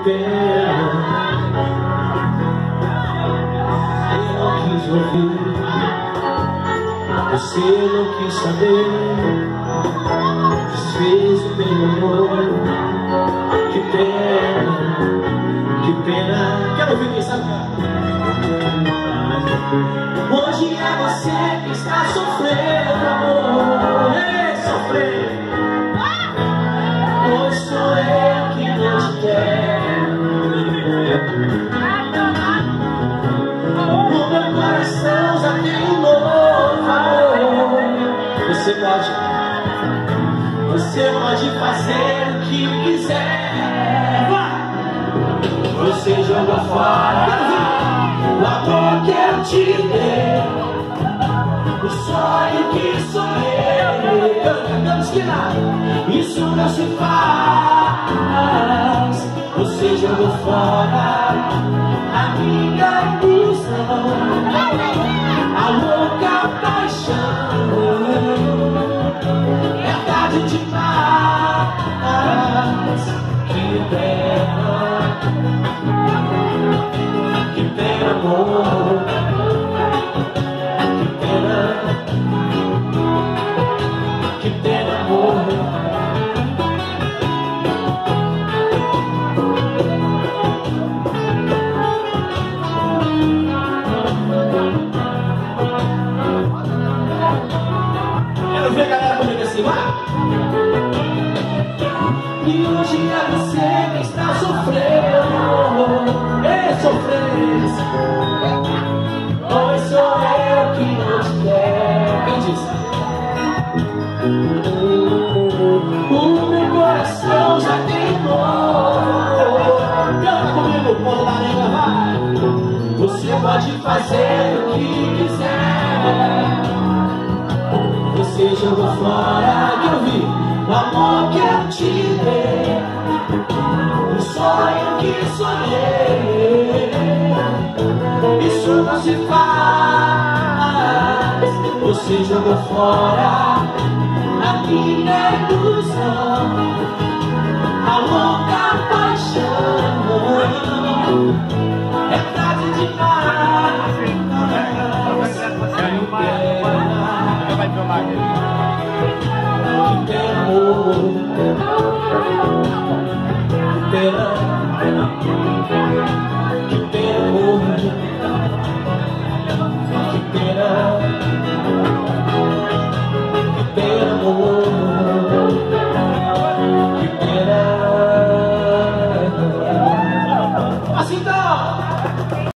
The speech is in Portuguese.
pena, eu não quis ouvir, você não quis saber, desfez o meu amor. Que pena, que pena. Quero ouvir quem sabe. Hoje é você que está sofrendo, amor. Ei, sofrendo. Hoje sou eu que não te quero. No meu coração já tem um novo amor. Você pode fazer o que quiser. Você jogou fora o amor que eu te dei, o sonho que sonhei. Cantamos que nada, isso não se faz. Você jogou fora a minha ilusão, a louca paixão. É tarde demais. Que pena, que pena, amor. Que pena, que pena, amor. Quero ver a galera comigo assim, vai! E hoje é você que está sofrendo. Ei, sofrência. Hoje sou eu que não te quero. Quem disse? O meu coração já tem dor. Canta comigo, povo da areia, vai. Você pode fazer o que quiser. Você jogou fora, quero ouvir, o amor que eu te dei, o sonho que sonhei. Isso não se faz. Você jogou fora a minha ilusão,